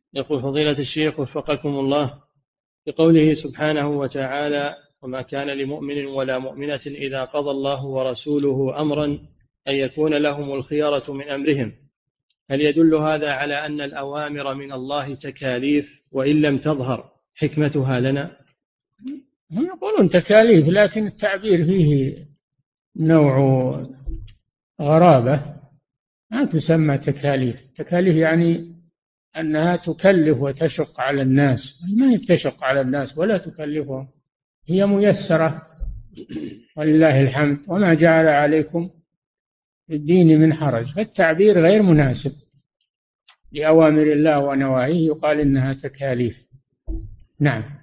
يقول فضيلة الشيخ وفقكم الله، بقوله سبحانه وتعالى: وما كان لمؤمن ولا مؤمنة إذا قضى الله ورسوله أمرا أن يكون لهم الخيرة من أمرهم، هل يدل هذا على أن الأوامر من الله تكاليف وإن لم تظهر حكمتها لنا؟ هم يقولون تكاليف، لكن التعبير فيه نوع غرابة. ما تسمى تكاليف. تكاليف يعني أنها تكلف وتشق على الناس، ما هي تشق على الناس ولا تكلفهم، هي ميسرة ولله الحمد، وما جعل عليكم في الدين من حرج. فالتعبير غير مناسب لأوامر الله ونواهيه، يقال إنها تكاليف. نعم.